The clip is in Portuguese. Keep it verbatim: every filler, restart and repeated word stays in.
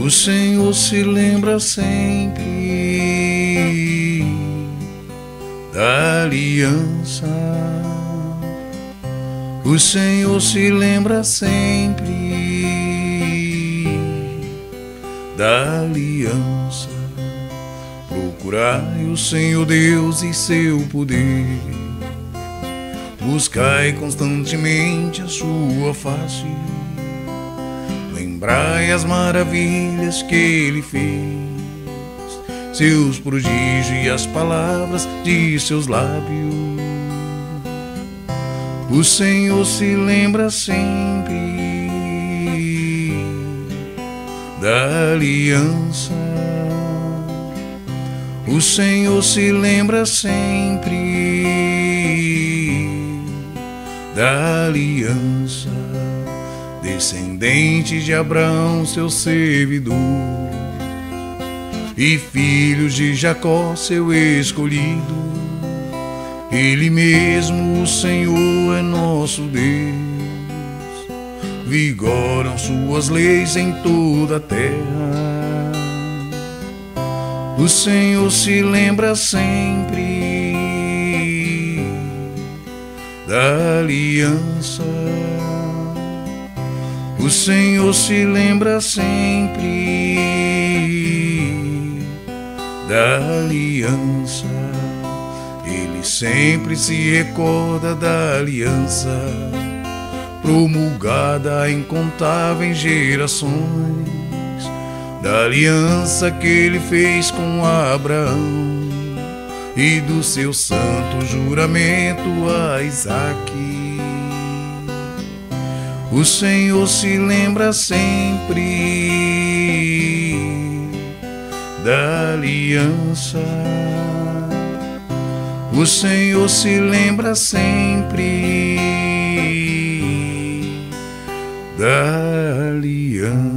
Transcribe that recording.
O Senhor se lembra sempre da aliança. O Senhor se lembra sempre da aliança. Procurai o Senhor Deus e seu poder, buscai constantemente a sua face. Lembrai as maravilhas que Ele fez, seus prodígios e as palavras de seus lábios. O Senhor se lembra sempre da aliança. O Senhor se lembra sempre da aliança. Descendente de Abraão, seu servidor, e filhos de Jacó, seu escolhido. Ele mesmo, o Senhor, é nosso Deus. Vigoram suas leis em toda a terra. O Senhor se lembra sempre da aliança. O Senhor se lembra sempre da aliança. Ele sempre se recorda da aliança, promulgada em incontáveis gerações, da aliança que Ele fez com Abraão e do seu santo juramento a Isaque. O Senhor se lembra sempre da aliança. O Senhor se lembra sempre da aliança.